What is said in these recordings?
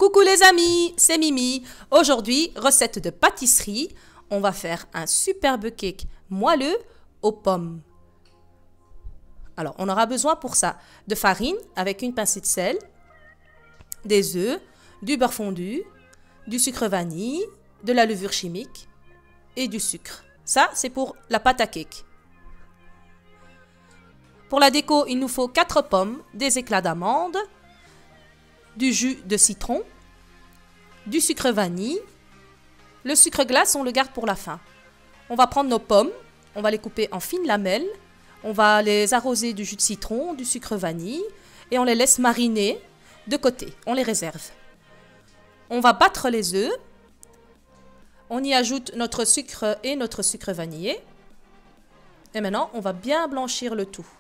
Coucou les amis, c'est Mimi. Aujourd'hui, recette de pâtisserie. On va faire un superbe cake moelleux aux pommes. Alors, on aura besoin pour ça de farine avec une pincée de sel, des œufs, du beurre fondu, du sucre vanille, de la levure chimique et du sucre. Ça, c'est pour la pâte à cake. Pour la déco, il nous faut 4 pommes, des éclats d'amandes, du jus de citron, du sucre vanille. Le sucre glace, on le garde pour la fin. On va prendre nos pommes, on va les couper en fines lamelles, on va les arroser du jus de citron, du sucre vanille et on les laisse mariner de côté, on les réserve. On va battre les œufs, on y ajoute notre sucre et notre sucre vanillé et maintenant on va bien blanchir le tout.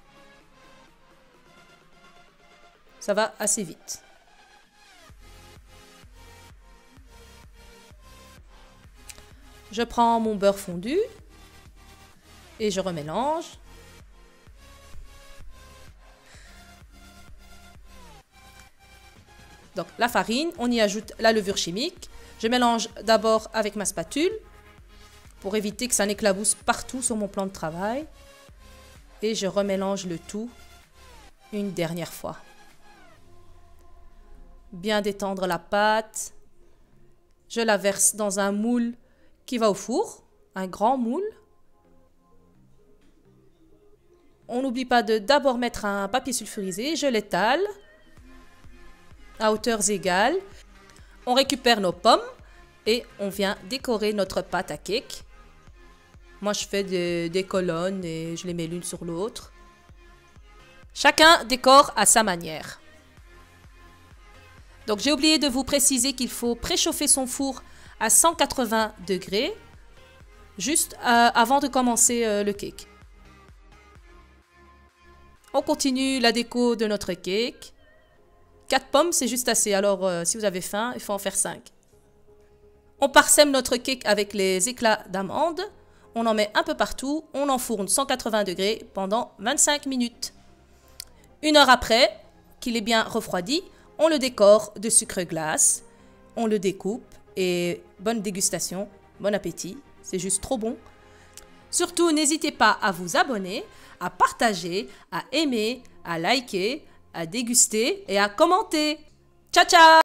Ça va assez vite. Je prends mon beurre fondu et je remélange. Donc la farine, on y ajoute la levure chimique. Je mélange d'abord avec ma spatule pour éviter que ça n'éclabousse partout sur mon plan de travail. Et je remélange le tout une dernière fois. Bien détendre la pâte. Je la verse dans un moule qui va au four, un grand moule. On n'oublie pas de d'abord mettre un papier sulfurisé, je l'étale à hauteurs égales. On récupère nos pommes et on vient décorer notre pâte à cake. Moi je fais des colonnes et je les mets l'une sur l'autre. Chacun décore à sa manière. Donc j'ai oublié de vous préciser qu'il faut préchauffer son four à 180 degrés juste avant de commencer le cake. On continue la déco de notre cake. 4 pommes, c'est juste assez. Alors si vous avez faim, il faut en faire 5. On parsème notre cake avec les éclats d'amandes. On en met un peu partout. On enfourne 180 degrés pendant 25 minutes. 1 heure après, qu'il est bien refroidi, on le décore de sucre glace. On le découpe. Et bonne dégustation, bon appétit, c'est juste trop bon. Surtout, n'hésitez pas à vous abonner, à partager, à aimer, à liker, à déguster et à commenter. Ciao, ciao!